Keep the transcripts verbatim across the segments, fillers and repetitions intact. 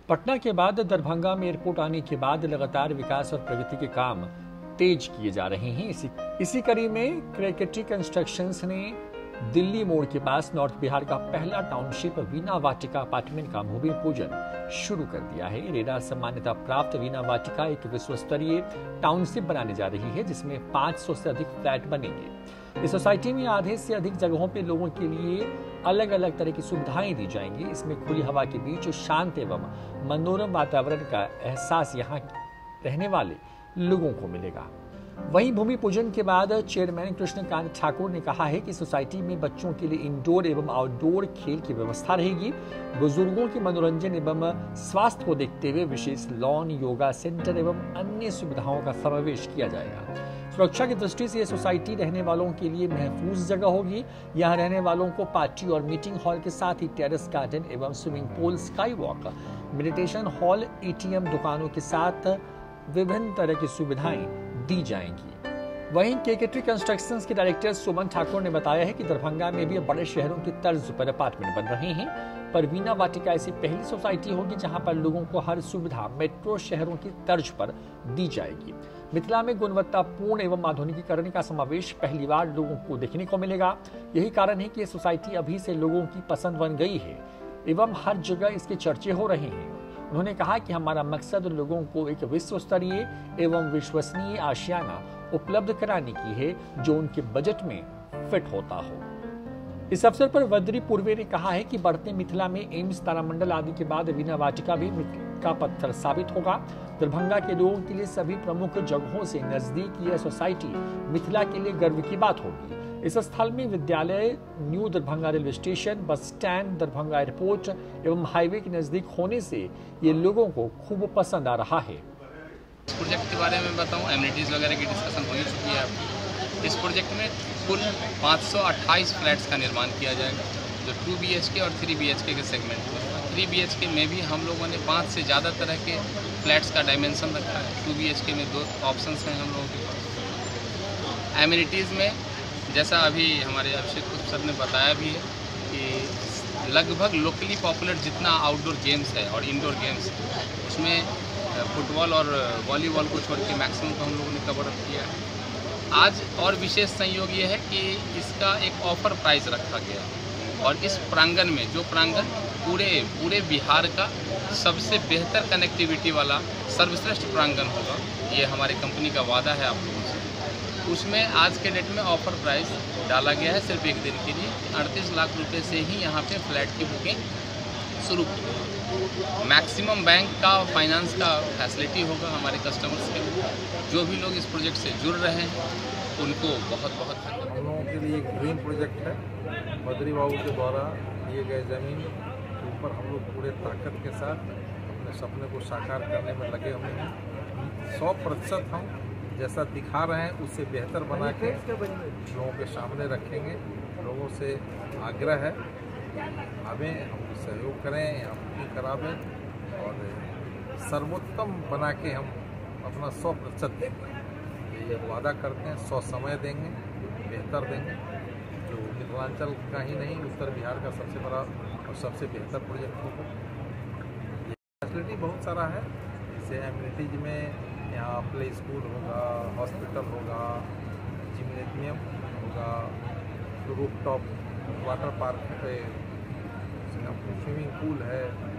पटना के बाद दरभंगा में एयरपोर्ट आने के बाद लगातार विकास और प्रगति के काम तेज किए जा रहे हैं। इसी इसी कड़ी में क्रेकेटी कंस्ट्रक्शंस ने दिल्ली मोड़ के पास नॉर्थ बिहार का पहला टाउनशिप वीना वाटिका अपार्टमेंट का भूमि पूजन शुरू कर दिया है। रेरा से मान्यता प्राप्त वीना वाटिका एक विश्व स्तरीय टाउनशिप बनाने जा रही है, जिसमें पाँच सौ से अधिक फ्लैट बनेंगे। इस सोसाइटी में आधे से अधिक जगहों पे लोगों के लिए अलग अलग तरह की सुविधाएं दी जाएंगी। इसमें खुली हवा के बीच शांत एवं मनोरम वातावरण का एहसास यहाँ रहने वाले लोगों को मिलेगा। वहीं भूमि पूजन के बाद चेयरमैन कृष्णकांत ठाकुर ने कहा है कि सोसाइटी में बच्चों के लिए इंडोर एवं आउटडोर खेल की व्यवस्था रहेगी। बुजुर्गों के मनोरंजन एवं स्वास्थ्य को देखते हुए विशेष लॉन, योगा सेंटर एवं अन्य सुविधाओं का समावेश किया जाएगा। सुरक्षा की दृष्टि से यह सोसाइटी रहने वालों के लिए महफूज जगह होगी। यहाँ रहने वालों को पार्टी और मीटिंग हॉल के साथ ही टेरेस गार्डन एवं swimming pool, sky walk, meditation hall, ATM, दुकानों के साथ विभिन्न तरह की सुविधाएं दी जाएंगी। वहीं केकेटी कंस्ट्रक्शंस के डायरेक्टर सुमन ठाकुर ने बताया है कि दरभंगा में भी बड़े शहरों की तर्ज पर अपार्टमेंट बन रहे हैं, पर वीना वाटिका ऐसी पहली सोसाइटी होगी जहां पर लोगों को हर सुविधा मेट्रो शहरों की तर्ज पर दी जाएगी। मिथिला में गुणवत्तापूर्ण एवं आधुनिकीकरण का समावेश पहली बार लोगों को देखने को मिलेगा। यही कारण है कि ये सोसाइटी अभी से लोगों की पसंद बन गई है एवं हर जगह इसके चर्चे हो रहे हैं। उन्होंने कहा कि हमारा मकसद लोगों को एक विश्व स्तरीय एवं विश्वसनीय आशियाना उपलब्ध कराने की है, जो उनके बजट में फिट होता हो। इस अवसर पर वद्री पूर्वे ने कहा है कि बढ़ते मिथिला में एम्स, तारामंडल आदि के बाद वीना वाटिका भी का पत्थर साबित होगा। दरभंगा के लोगों के लिए सभी प्रमुख जगहों से नजदीक यह सोसाइटी मिथिला के लिए गर्व की बात होगी। इस स्थल में विद्यालय, new Darbhanga railway station, bus stand, Darbhanga airport एवं हाईवे के नजदीक होने से ये लोगों को खूब पसंद आ रहा है। इस प्रोजेक्ट के बारे में बताऊं, एमिनिटीज वगैरह की डिस्कशन हो ही चुकी है आपकी। इस प्रोजेक्ट में कुल पाँच सौ अट्ठाईस फ्लैट्स का निर्माण किया जाएगा, जो टू बी एच के और थ्री बी एच के के सेगमेंट में। थ्री बी एच के में भी हम लोगों ने पाँच से ज़्यादा तरह के फ्लैट्स का डायमेंशन रखा है। टू बी एच के में दो ऑप्शंस हैं हम लोगों के पास। एमिनिटीज़ में जैसा अभी हमारे अभिषेक सर ने बताया भी है कि लगभग लोकली पॉपुलर जितना आउटडोर गेम्स है और इंडोर गेम्स, उसमें फुटबॉल और वॉलीबॉल को छोड़ के मैक्सिमम को हम लोगों ने कवर अप किया है। आज और विशेष संयोग ये है कि इसका एक ऑफर प्राइस रखा गया और इस प्रांगण में, जो प्रांगण पूरे पूरे बिहार का सबसे बेहतर कनेक्टिविटी वाला सर्वश्रेष्ठ प्रांगण होगा, ये हमारी कंपनी का वादा है आप लोगों से। उसमें आज के डेट में ऑफर प्राइस डाला गया है सिर्फ एक दिन के लिए। अड़तीस लाख रुपए से ही यहाँ पे फ्लैट की बुकिंग शुरू होगी। मैक्सिमम बैंक का फाइनेंस का फैसिलिटी होगा हमारे कस्टमर्स के लिए। जो भी लोग इस प्रोजेक्ट से जुड़ रहे हैं उनको बहुत बहुत धन्यवाद। हम लोगों के लिए एक ड्रीम प्रोजेक्ट है। बद्री बाबू के द्वारा दिए गए ज़मीन के ऊपर हम लोग पूरे ताकत के साथ अपने सपने को साकार करने में लगे हुए हैं। सौ प्रतिशत हम जैसा दिखा रहे हैं उससे बेहतर बना के लोगों के सामने रखेंगे। लोगों से आग्रह है हमें हमको सहयोग करें, हम बुकिंग करावें और सर्वोत्तम बना के हम अपना सौ प्रतिशत देंगे। ये वादा करते हैं, सौ समय देंगे, बेहतर देंगे, जो मिथिलांचल का ही नहीं उत्तर बिहार का सबसे बड़ा और सबसे बेहतर प्रोजेक्ट होगा। फैसिलिटी बहुत सारा है, जैसे एमिनिटीज में यहाँ प्ले स्कूल होगा, हॉस्पिटल होगा, जिम्नेजियम होगा, रूफटॉप वाटर पार्क है, स्विमिंग पूल है,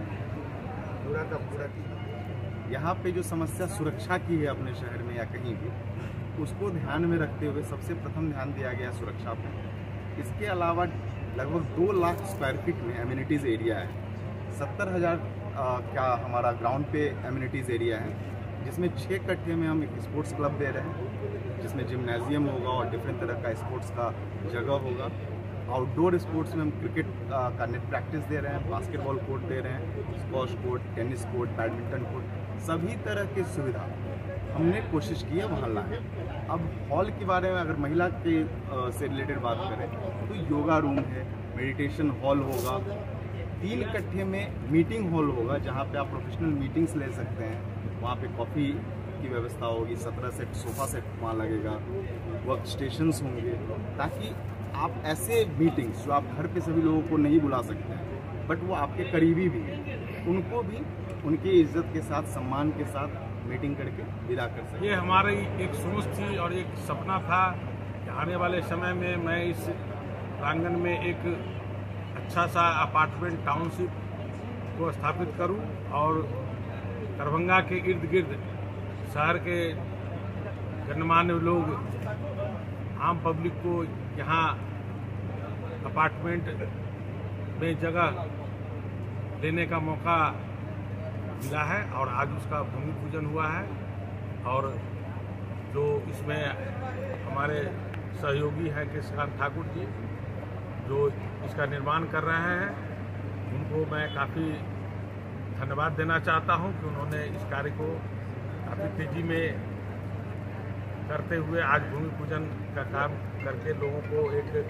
पूरा का पूरा। यहाँ पे जो समस्या सुरक्षा की है अपने शहर में या कहीं भी, उसको ध्यान में रखते हुए सबसे प्रथम ध्यान दिया गया सुरक्षा पर। इसके अलावा लगभग दो लाख स्क्वायर फीट में एमिनिटीज़ एरिया है। सत्तर हज़ार क्या हमारा ग्राउंड पे एमिनिटीज़ एरिया है, जिसमें छः कट्ठे में हम एक स्पोर्ट्स क्लब दे रहे हैं, जिसमें जिम्नेजियम होगा और डिफरेंट तरह का स्पोर्ट्स का जगह होगा। आउटडोर स्पोर्ट्स में हम क्रिकेट का नेट प्रैक्टिस दे रहे हैं, बास्केटबॉल कोर्ट दे रहे हैं, squash court, tennis court, badminton court, सभी तरह की सुविधा हमने कोशिश की है वहाँ लाएँ। अब हॉल के बारे में अगर महिला के आ, से रिलेटेड बात करें तो योगा रूम है, मेडिटेशन हॉल होगा, तीन कट्ठे में मीटिंग हॉल होगा जहाँ पे आप प्रोफेशनल मीटिंग्स ले सकते हैं। वहाँ पे कॉफ़ी की व्यवस्था होगी, सत्रह सेट सोफ़ा सेट वहाँ लगेगा, वर्क स्टेशंस होंगे, ताकि आप ऐसे मीटिंग्स जो आप घर पे सभी लोगों को नहीं बुला सकते हैं बट वो आपके करीबी भी हैं, उनको भी उनकी इज्जत के साथ, सम्मान के साथ मीटिंग करके विदा कर सकें। ये हमारी एक सोच थी और एक सपना था कि आने वाले समय में मैं इस प्रांगण में एक अच्छा सा अपार्टमेंट टाउनशिप को स्थापित करूं और दरभंगा के इर्द गिर्द शहर के गणमान्य लोग, आम पब्लिक को यहाँ अपार्टमेंट में जगह लेने का मौका मिला है और आज उसका भूमि पूजन हुआ है। और जो इसमें हमारे सहयोगी हैं कृष्णकांत ठाकुर जी, जो इसका निर्माण कर रहे हैं, उनको मैं काफ़ी धन्यवाद देना चाहता हूं कि उन्होंने इस कार्य को काफ़ी तेज़ी में करते हुए आज भूमि पूजन का काम करके लोगों को एक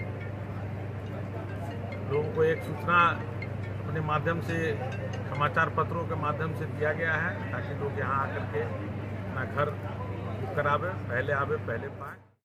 लोगों को एक सूचना अपने माध्यम से, समाचार पत्रों के माध्यम से दिया गया है, ताकि लोग यहाँ आकर के अपना घर बुक करावे, पहले आवे पहले पाएँ।